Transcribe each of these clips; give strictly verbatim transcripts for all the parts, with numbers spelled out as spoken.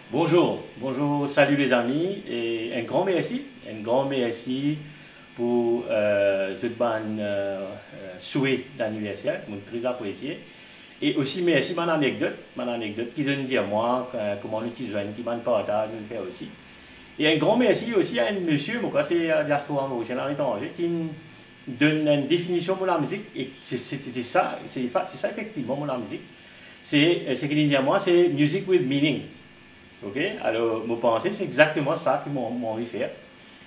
Bonjour, bonjour, salut les amis et un grand merci, un grand merci pour euh, ce ban euh, souhait d'anniversaire, mon très apprécié. Et aussi merci mon anecdote, mon anecdote qui vient dire moi comment l'utiliser, qui m'en partage, le faire aussi. Et un grand merci aussi à un monsieur, moi c'est diaspora mauricienne à l'étranger, qui donne une définition pour la musique et c'est ça, c'est ça effectivement mon la musique. C'est ce qu'il dit à moi, c'est music with meaning. Ok, alors, mon pensée, c'est exactement ça que m'ont envie de faire.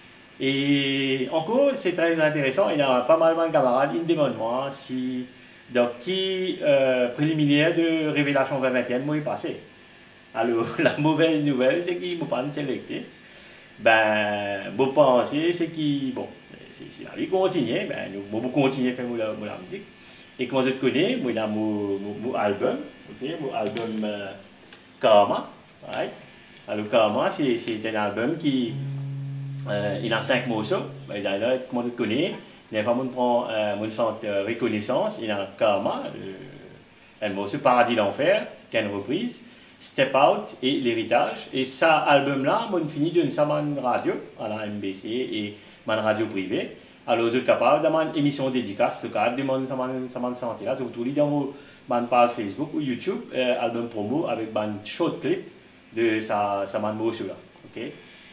Et encore, c'est très intéressant. Il y a pas mal de camarades qui me demandent moi si, dans qui euh, préliminaire de Révélation vingt vingt et un moi est passé. Alors, la mauvaise nouvelle, c'est qu'ils ne m'ont pas sélecté. Ben, mon pensée, c'est qu'ils, bon, si la vie continue, ben, nous allons continuer à faire la, la musique. Et comme je te connais, moi, j'ai mon, mon, mon album, ok, mon album euh, Karma. Right. Alors, Karma, c'est un album qui euh, il a cinq morceaux. Ben, là, comment tu connais, il y a vraiment prend euh, mon centre de reconnaissance. Il a Karma, euh, un morceau Paradis l'enfer, qui est une reprise, Step Out et l'héritage. Et ça, album-là, on finit d'une certaine radio, à la M B C et ma radio privée. Alors, vous êtes capable d'avoir une émission dédicace, ce cas, demande ça m'a santé là, tout le dans ma page Facebook ou YouTube, euh, album promo avec un short clip de sa, sa morceau là. Okay?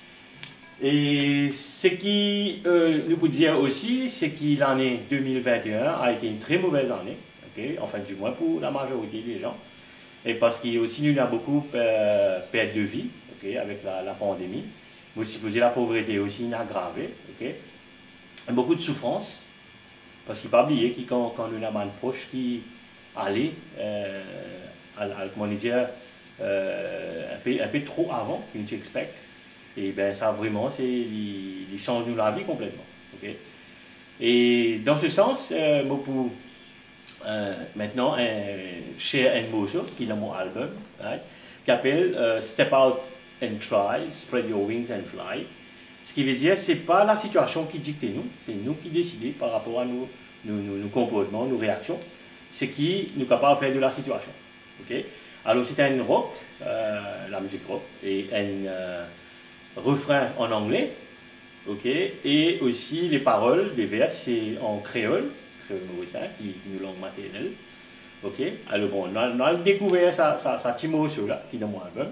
Et ce qui euh, nous peut dire aussi, c'est que l'année deux mille vingt et un a été une très mauvaise année, okay? Enfin du moins pour la majorité des gens. Et parce qu'il y a aussi il y a beaucoup euh, perte de vie, okay? Avec la, la pandémie. Vous supposez la pauvreté aussi une aggravée, okay? Beaucoup de souffrance. Parce qu'il ne faut pas oublier que quand, quand on a un proche qui allait, euh, à, à, comment dire, Euh, un, peu, un peu trop avant que tu expectes. Et bien ça vraiment, c'est il change nous la vie complètement. Okay? Et dans ce sens, euh, moi pour euh, maintenant share un morceau qui est dans mon album, right, qui s'appelle uh, Step Out and Try, Spread Your Wings and Fly. Ce qui veut dire, c'est pas la situation qui dicte nous, c'est nous qui décidons par rapport à nos, nos, nos, nos comportements, nos réactions, c'est qui nous est capable de faire de la situation. Okay? Alors c'est un rock, euh, la musique rock, et un euh, refrain en anglais, ok, et aussi les paroles, les vers, c'est en créole, créole mauricien, qui, qui est une langue maternelle, ok. Alors bon, on a, on a découvert ça, ça, ça petit morceau là, qui est dans mon album.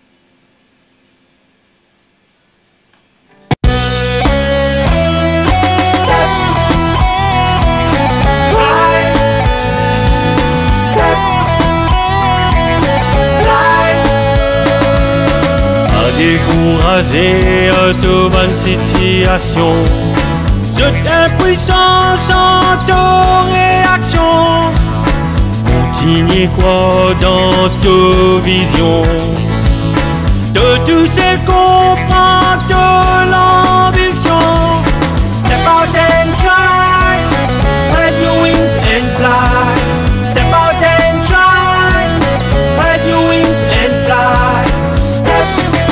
Décourager toute bonne situation, toute impuissance en toute réaction. Continuez quoi dans toute vision, de tous ces comprend de l'ambition. Step out and try, spread your wings and fly. Step out and try, spread your wings and fly. Step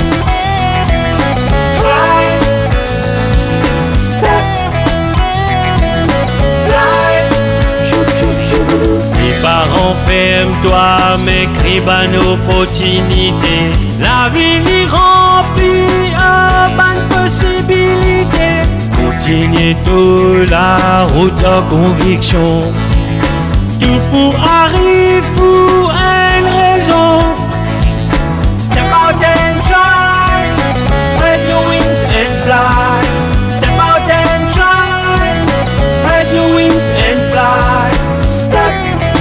ferme-toi, m'écris bonne opportunité. La vie est remplie de bonnes possibilités. Continue toute la route de conviction. Tout pour arriver pour une raison. Step out and try, spread your wings and fly. Step out and try, spread your wings and fly. Step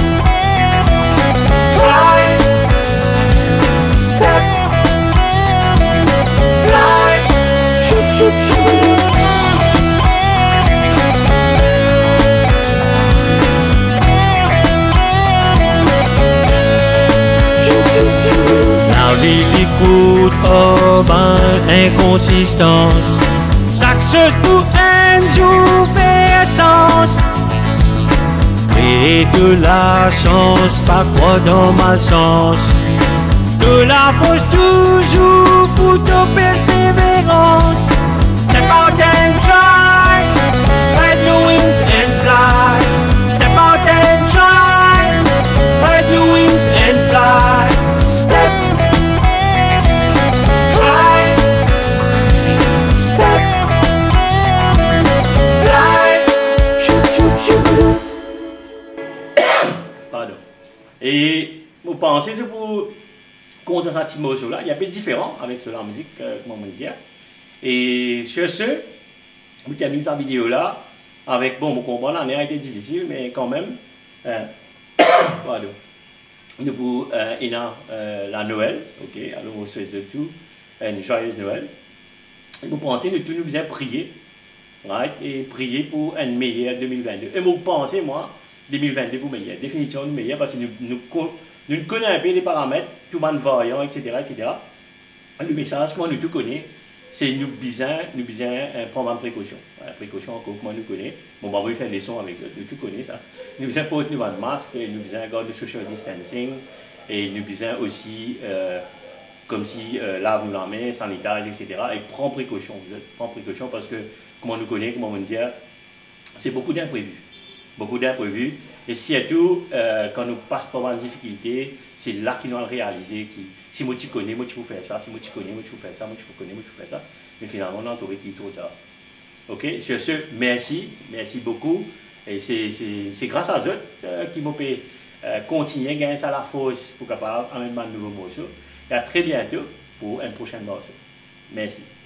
écoute, oh ben, inconsistance. Chaque chose pour un jour fait sens. Créer de la chance, pas croire dans malchance. De la force toujours pour ta persévérance. Step out and try, spread your wings and fly. Step out and try, spread your wings and fly. Step pensez que pour contre ce petit morceau là, il y a un peu différent avec cela en musique, euh, comment on dire. Et sur ce, vous terminez cette vidéo là avec, bon, vous comprenez, l'année a été difficile, mais quand même, euh, pardon, nous pour euh, euh, la Noël, ok, alors on souhaite tout une joyeuse Noël. Vous pensez que tout nous bien prier, right, et prier pour un meilleur deux mille vingt-deux. Et vous pensez, moi, deux mille vingt-deux pour meilleur, définitivement meilleur, parce que nous, nous, nous connaissons un peu les paramètres, tout le monde variant, et cetera, et cetera. Le message, comment nous tout connaissons, c'est nous besoin, nous besoin un programme de précaution. La précaution, encore, comment nous connaissons. Bon, bah, on va faire des leçons avec eux, nous tout connaissons ça. Nous besoin porter un masque, nous besoin garder social distancing, et nous besoin aussi, euh, comme si euh, lave nous la main, sanitaire, et cetera. Et prends précaution, prends précaution parce que, comment nous connaissons, comment on dire, c'est beaucoup d'imprévus. Beaucoup d'imprévus. Et surtout, euh, quand nous passons par une difficulté, c'est là qu'ils nous le réaliser. Qui, si moi tu connais, moi tu peux faire ça. Si moi tu connais, moi tu peux faire ça. Moi tu peux connais, moi tu peux faire ça. Mais finalement, on a trouvé qu'il est trop tard. Ok, sur ce, merci. Merci beaucoup. Et c'est grâce à eux euh, qui m'ont pu euh, continuer à gagner ça la force pour capable amener un nouveau morceau. Et à très bientôt pour un prochain morceau. Merci.